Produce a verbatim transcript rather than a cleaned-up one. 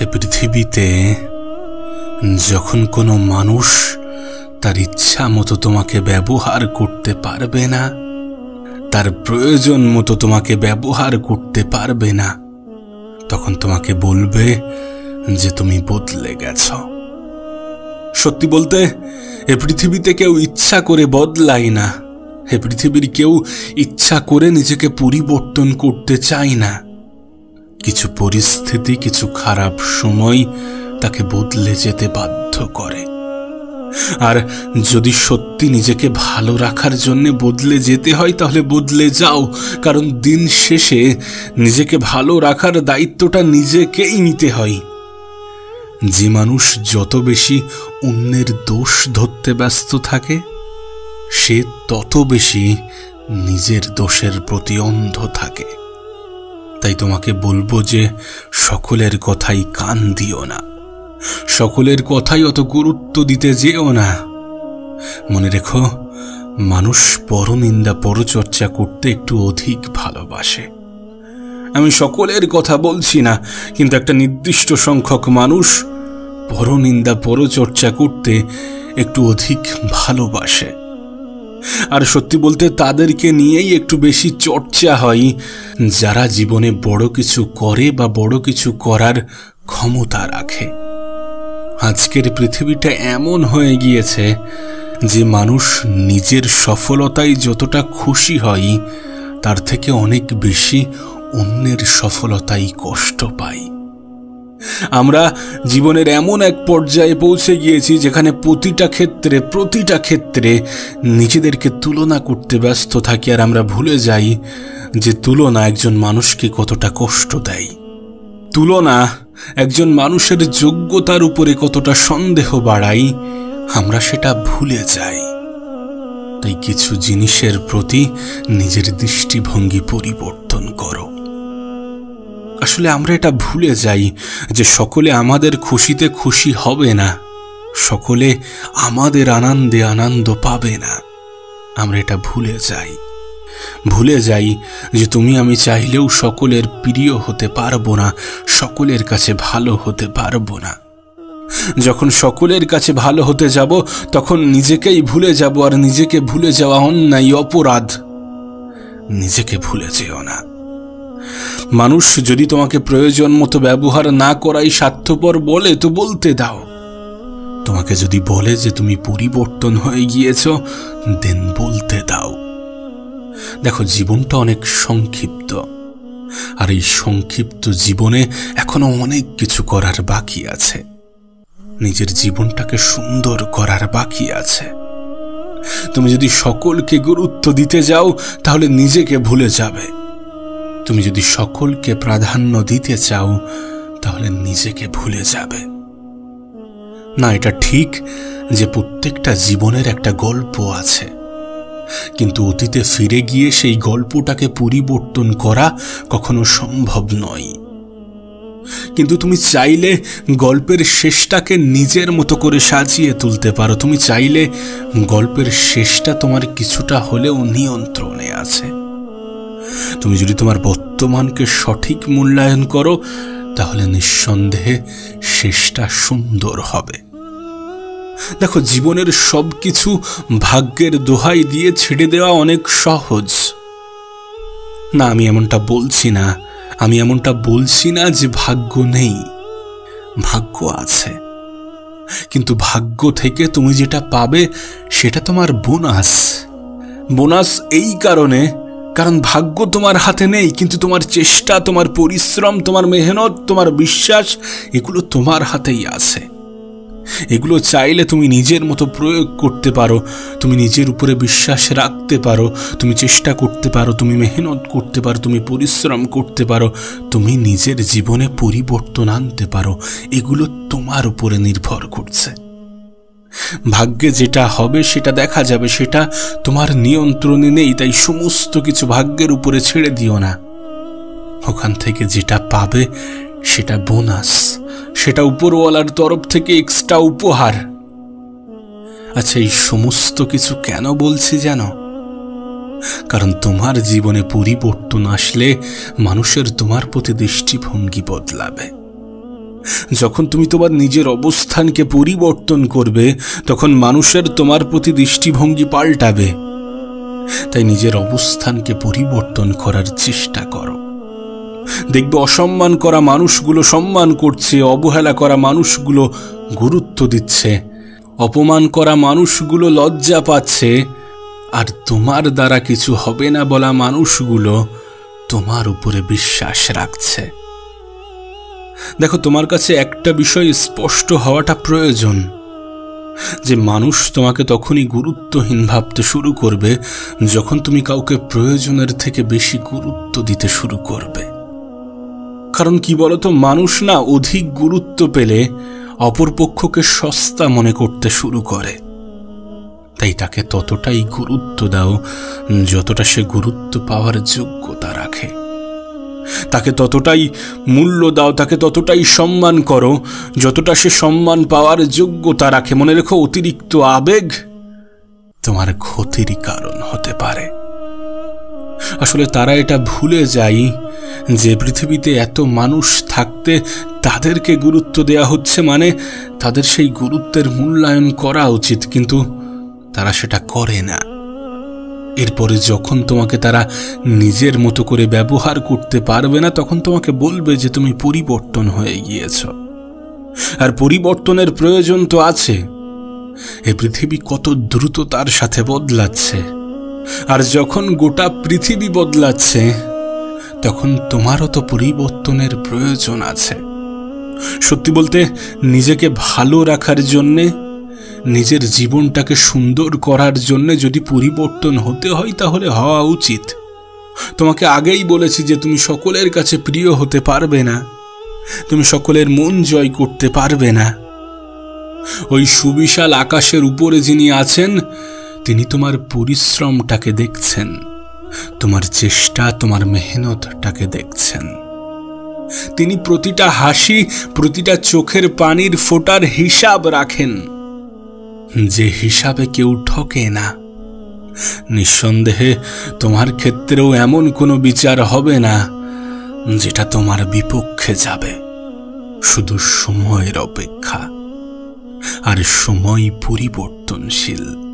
এ পৃথিবীতে যখন কোনো মানুষ তার ইচ্ছা মতো তোমাকে ব্যবহার করতে পারবে না, তার প্রয়োজন মতো তোমাকে ব্যবহার করতে পারবে না, তখন তোমাকে বলবে যে তুমি বদলে গেছ। সত্যি বলতে এ পৃথিবীতে কেউ ইচ্ছা করে বদলায় না। এ পৃথিবীর কেউ ইচ্ছা করে নিজেকে পরিবর্তন করতে চায় না। কিছু পরিস্থিতি, কিছু খারাপ সময় তাকে বদলে যেতে বাধ্য করে। আর যদি সত্যি নিজেকে ভালো রাখার জন্য বদলে যেতে হয় তাহলে বদলে যাও, কারণ দিন শেষে নিজেকে ভালো রাখার দায়িত্বটা নিজেকেই নিতে হয়। যে মানুষ যত বেশি অন্যের দোষ ধরতে ব্যস্ত থাকে সে তত বেশি নিজের দোষের প্রতি অন্ধ থাকে। তাই তোমাকে বলবো যে সকলের কথাই কান দিও না, সকলের কথাই অত গুরুত্ব দিতে যেও না। মনে রেখো, মানুষ পরনিন্দা পরচর্চা করতে একটু অধিক ভালোবাসে। আমি সকলের কথা বলছি না, কিন্তু একটা নির্দিষ্ট সংখ্যক মানুষ পরনিন্দা পরচর্চা করতে একটু অধিক ভালোবাসে। আর সত্যি বলতে তাদেরকে নিয়েই একটু বেশি চর্চা হয়, যারা জীবনে বড় কিছু করে বা বড় কিছু করার ক্ষমতা রাখে। আজকের পৃথিবীটা এমন হয়ে গিয়েছে যে মানুষ নিজের সফলতায় যতটা খুশি হয় তার থেকে অনেক বেশি অন্যের সফলতায় কষ্ট পায়। আমরা জীবনের এমন এক পর্যায়ে পৌঁছে গিয়েছি যেখানে প্রতিটা ক্ষেত্রে প্রতিটা ক্ষেত্রে নিজেদেরকে তুলনা করতে ব্যস্ত থাকি, আর আমরা ভুলে যাই যে তুলনা একজন মানুষকে কতটা কষ্ট দেয়। তুলনা একজন মানুষের যোগ্যতার উপরে কতটা সন্দেহ বাড়ায়, আমরা সেটা ভুলে যাই। তাই কিছু জিনিসের প্রতি নিজের দৃষ্টিভঙ্গি পরিবর্তন করো। আসলে আমরা এটা ভুলে যাই যে সকলে আমাদের খুশিতে খুশি হবে না, সকলে আমাদের আনন্দে আনন্দ পাবে না। আমরা এটা ভুলে যাই ভুলে যাই যে তুমি আমি চাইলেও সকলের প্রিয় হতে পারবো না, সকলের কাছে ভালো হতে পারবো না। যখন সকলের কাছে ভালো হতে যাব তখন নিজেকেই ভুলে যাব, আর নিজেকে ভুলে যাওয়া অন্যায়, অপরাধ। নিজেকে ভুলে যেও না। মানুষ যদি তোমাকে প্রয়োজন মতো ব্যবহার না করাই স্বার্থপর বলে তো বলতে দাও। তোমাকে যদি বলে যে তুমি পরিবর্তন হয়ে গিয়েছ, দেন বলতে দাও। দেখো, জীবনটা অনেক সংক্ষিপ্ত, আর এই সংক্ষিপ্ত জীবনে এখনো অনেক কিছু করার বাকি আছে। নিজের জীবনটাকে সুন্দর করার বাকি আছে। তুমি যদি সকলকে গুরুত্ব দিতে যাও তাহলে নিজেকে ভুলে যাবে। তুমি যদি সকলকে প্রাধান্য দিতে চাও তাহলে নিজেকে ভুলে যাবে। না, এটা ঠিক যে প্রত্যেকটা জীবনের একটা গল্প আছে, কিন্তু অতীতে ফিরে গিয়ে সেই গল্পটাকে পরিবর্তন করা কখনো সম্ভব নয়। কিন্তু তুমি চাইলে গল্পের শেষটাকে নিজের মতো করে সাজিয়ে তুলতে পারো। তুমি চাইলে গল্পের শেষটা তোমার কিছুটা হলেও নিয়ন্ত্রণে আছে। তুমি যদি তোমার বর্তমানকে সঠিক মূল্যায়ন করো তাহলে নিঃসন্দেহে শেষটা সুন্দর হবে। দেখো, জীবনের সবকিছু ভাগ্যের দোহাই দিয়ে ছেড়ে দেওয়া অনেক সহজ না। আমি এমনটা বলছি না আমি এমনটা বলছি না যে ভাগ্য নেই, ভাগ্য আছে। কিন্তু ভাগ্য থেকে তুমি যেটা পাবে সেটা তোমার বোনাস। বোনাস এই কারণে কারণ ভাগ্য তোমার হাতে নেই, কিন্তু তোমার চেষ্টা, তোমার পরিশ্রম, তোমার মেহনত, তোমার বিশ্বাস, এগুলো তোমার হাতেই আছে। এগুলো চাইলে তুমি নিজের মতো প্রয়োগ করতে পারো। তুমি নিজের উপরে বিশ্বাস রাখতে পারো, তুমি চেষ্টা করতে পারো, তুমি মেহনত করতে পারো, তুমি পরিশ্রম করতে পারো, তুমি নিজের জীবনে পরিবর্তন আনতে পারো। এগুলো তোমার উপরে নির্ভর করছে। ভাগ্যে যেটা হবে সেটা দেখা যাবে, সেটা তোমার নিয়ন্ত্রণে নেই। তাই সমস্ত কিছু ভাগ্যের উপরে ছেড়ে দিও না। ওখান থেকে যেটা পাবে সেটা বোনাস, সেটা উপরওয়ালার তরফ থেকে এক্সট্রা উপহার। আচ্ছা, এই সমস্ত কিছু কেন বলছি জানো? কারণ তোমার জীবনে পরিবর্তন আসলে মানুষের তোমার প্রতি দৃষ্টিভঙ্গি বদলাবে। যখন তুমি তোমার নিজের অবস্থানকে পরিবর্তন করবে, তখন মানুষের তোমার প্রতি দৃষ্টিভঙ্গি পাল্টাবে। তাই নিজের অবস্থানকে পরিবর্তন করার চেষ্টা করো। দেখবে অসম্মান করা মানুষগুলো সম্মান করছে, অবহেলা করা মানুষগুলো গুরুত্ব দিচ্ছে, অপমান করা মানুষগুলো লজ্জা পাচ্ছে, আর তোমার দ্বারা কিছু হবে না বলা মানুষগুলো তোমার উপরে বিশ্বাস রাখছে। দেখো, তোমার কাছে একটা বিষয় স্পষ্ট হওয়াটা প্রয়োজন, যে মানুষ তোমাকে তখনই গুরুত্বহীন ভাবতে শুরু করবে যখন তুমি কাউকে প্রয়োজনের থেকে বেশি গুরুত্ব দিতে শুরু করবে। কারণ কি বলতো, মানুষ না অধিক গুরুত্ব পেলে অপরপক্ষকে সস্তা মনে করতে শুরু করে। তাই তাকে ততটাই গুরুত্ব দাও যতটা সে গুরুত্ব পাওয়ার যোগ্যতা রাখে। তাকে ততটাই মূল্য দাও, তাকে ততটাই সম্মান করো যতটা সে সম্মান পাওয়ার যোগ্যতা রাখে। মনে রেখো, অতিরিক্ত আবেগ তোমার ক্ষতির কারণ হতে পারে। আসলে তারা এটা ভুলে যায় যে পৃথিবীতে এত মানুষ থাকতে তাদেরকে গুরুত্ব দেয়া হচ্ছে, মানে তাদের সেই গুরুত্বের মূল্যায়ন করা উচিত, কিন্তু তারা সেটা করে না। এরপরে যখন তোমাকে তারা নিজের মতো করে ব্যবহার করতে পারবে না, তখন তোমাকে বলবে যে তুমি পরিবর্তন হয়ে গিয়েছ। আর পরিবর্তনের প্রয়োজন তো আছে। এই পৃথিবী কত দ্রুততার সাথে বদলাচ্ছে, আর যখন গোটা পৃথিবী বদলাচ্ছে তখন তোমারও তো পরিবর্তনের প্রয়োজন আছে। সত্যি বলতে, নিজেকে ভালো রাখার জন্যে, নিজের জীবনটাকে সুন্দর করার জন্য যদি পরিবর্তন হতে হয় তাহলে হওয়া উচিত। তোমাকে আগেই বলেছি যে তুমি সকলের কাছে প্রিয় হতে পারবে না, তুমি সকলের মন জয় করতে পারবে না। ওই সুবিশাল আকাশের উপরে যিনি আছেন তিনি তোমার পরিশ্রমটাকে দেখছেন, তোমার চেষ্টা, তোমার মেহনতটাকে দেখছেন। তিনি প্রতিটা হাসি, প্রতিটা চোখের পানির ফোঁটার হিসাব রাখেন, যে হিসাবে কেউ ঠকে না। নিঃসন্দেহে তোমার ক্ষেত্রেও এমন কোনো বিচার হবে না যেটা তোমার বিপক্ষে যাবে। শুধু সময়ের অপেক্ষা, আর সময় পরিবর্তনশীল।